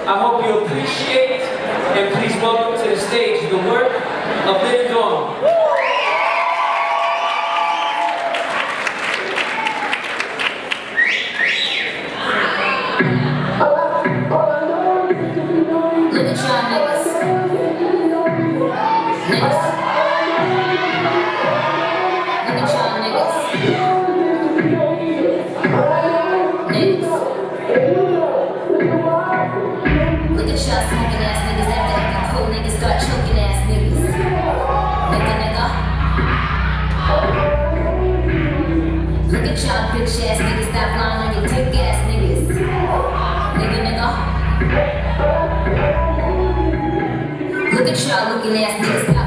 I hope you appreciate and please welcome to the stage the work of Lineen Duong. Look at y'all niggas. Niggas. Look at y'all niggas. Niggas. Look at y'all smoking ass niggas after acting cool niggas start choking ass niggas. Nigga. Look at y'all bitch ass niggas stop lying on your dick ass niggas. Nigga. Look at y'all looking ass niggas.